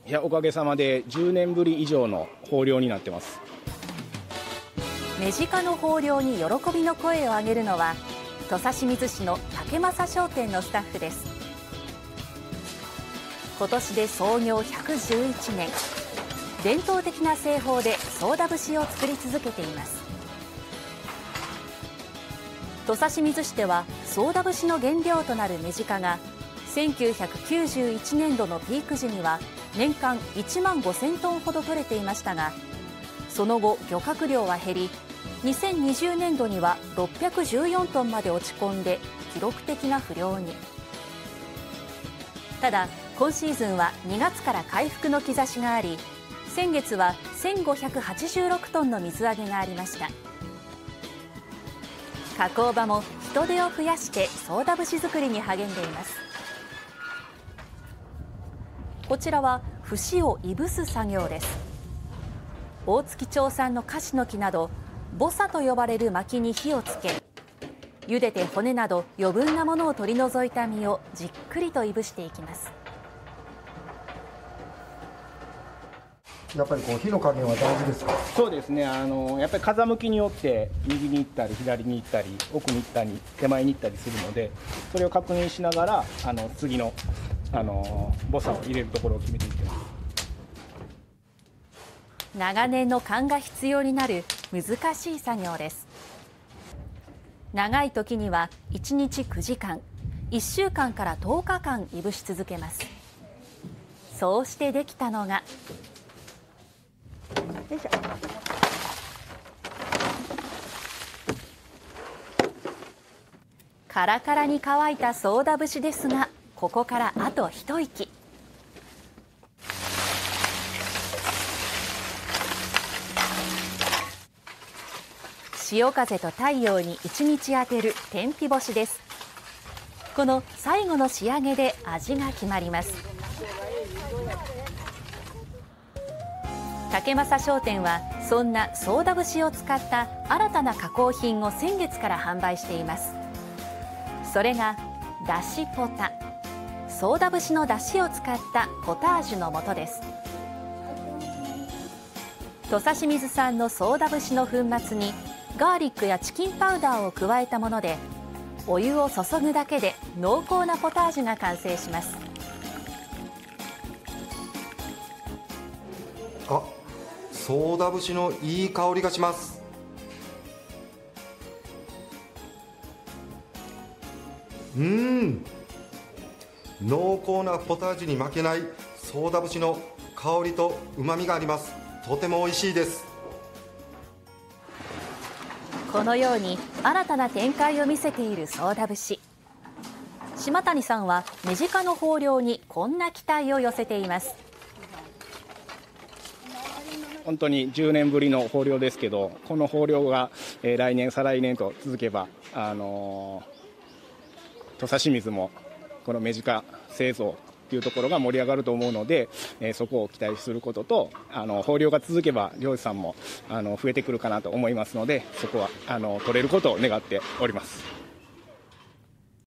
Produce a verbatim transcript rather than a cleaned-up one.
いや、おかげさまでじゅうねんぶり以上の豊漁になってます。 メジカの豊漁に喜びの声を上げるのは土佐清水市の竹正商店のスタッフです。今年で創業ひゃくじゅういちねん、伝統的な製法でソーダ節を作り続けています。土佐清水市ではソーダ節の原料となるメジカがせんきゅうひゃくきゅうじゅういちねんどのピーク時には年間いちまんごせんトンほど取れていましたが、その後漁獲量は減り、にせんにじゅうねんどにはろっぴゃくじゅうよんトンまで落ち込んで記録的な不漁に。ただ今シーズンはにがつから回復の兆しがあり、先月はせんごひゃくはちじゅうろくトンの水揚げがありました。加工場も人手を増やしてソーダ節作りに励んでいます。こちらは節をいぶす作業です。大月町産のカシの木などボサと呼ばれる薪に火をつけ、茹でて骨など余分なものを取り除いた実をじっくりといぶしていきます。 やっぱりこう火の加減は大事ですか？ そうですね、あのやっぱり風向きによって右に行ったり左に行ったり奥に行ったり手前に行ったりするので、それを確認しながらあの次のあのボサを入れるところを決めていってます。 長年の勘が必要になる難しい作業です。長い時にはいちにちくじかん、いっしゅうかんからとおかかんいぶし続けます。そうしてできたのがよいしょ。カラカラに乾いたソーダ節ですが、ここからあと一息。潮風と太陽に一日当てる天日干しです。この最後の仕上げで味が決まります。竹正商店はそんなソーダ節を使った新たな加工品を先月から販売しています。それがだしポタ、ソーダ節のだしを使ったポタージュの素です。土佐清水産のソーダ節の粉末にガーリックやチキンパウダーを加えたもので、お湯を注ぐだけで濃厚なポタージュが完成します。 あ、ソーダ節のいい香りがします。うーん、濃厚なポタージュに負けないソーダ節の香りとうまみがあります。とても美味しいです。 このように新たな展開を見せているソーダ節。島谷さんはメジカの豊漁にこんな期待を寄せています。 本当にじゅうねんぶりの豊漁ですけど、この豊漁が、えー、来年再来年と続けば、あのー、土佐清水もこのメジカ製造というところが盛り上がると思うので、えー、そこを期待することと、あの豊漁が続けば漁師さんもあの増えてくるかなと思いますので、そこはあの取れることを願っております。